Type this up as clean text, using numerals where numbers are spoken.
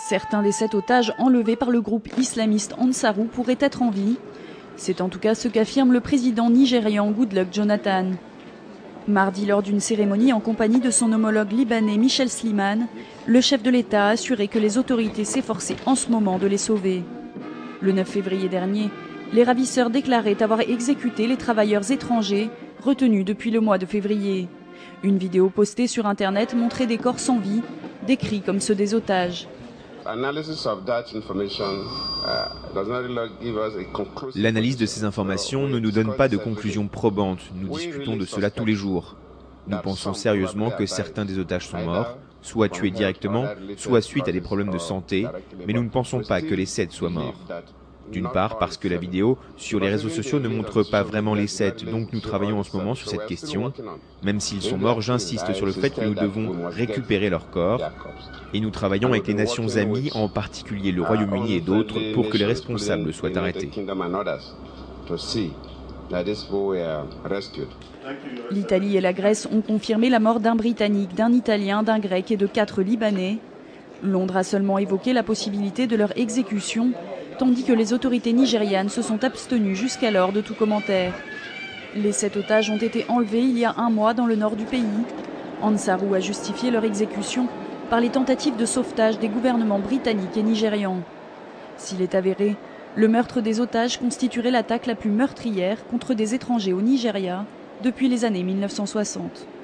Certains des 7 otages enlevés par le groupe islamiste Ansarou pourraient être en vie. C'est en tout cas ce qu'affirme le président nigérian Goodluck Jonathan. Mardi, lors d'une cérémonie en compagnie de son homologue libanais Michel Slimane, le chef de l'État a assuré que les autorités s'efforçaient en ce moment de les sauver. Le 9 février dernier, les ravisseurs déclaraient avoir exécuté les travailleurs étrangers retenus depuis le mois de février. Une vidéo postée sur Internet montrait des corps sans vie, décrits comme ceux des otages. L'analyse de ces informations ne nous donne pas de conclusion probante. Nous discutons de cela tous les jours. Nous pensons sérieusement que certains des otages sont morts, soit tués directement, soit suite à des problèmes de santé, mais nous ne pensons pas que les 7 soient morts. D'une part parce que la vidéo sur les réseaux sociaux ne montre pas vraiment les 7, donc nous travaillons en ce moment sur cette question. Même s'ils sont morts, j'insiste sur le fait que nous devons récupérer leurs corps. Et nous travaillons avec les nations amies, en particulier le Royaume-Uni et d'autres, pour que les responsables soient arrêtés. L'Italie et la Grèce ont confirmé la mort d'un Britannique, d'un Italien, d'un Grec et de 4 Libanais. Londres a seulement évoqué la possibilité de leur exécution, tandis que les autorités nigérianes se sont abstenues jusqu'alors de tout commentaire. Les 7 otages ont été enlevés il y a un mois dans le nord du pays. Ansarou a justifié leur exécution par les tentatives de sauvetage des gouvernements britanniques et nigérians. S'il est avéré, le meurtre des otages constituerait l'attaque la plus meurtrière contre des étrangers au Nigeria depuis les années 1960.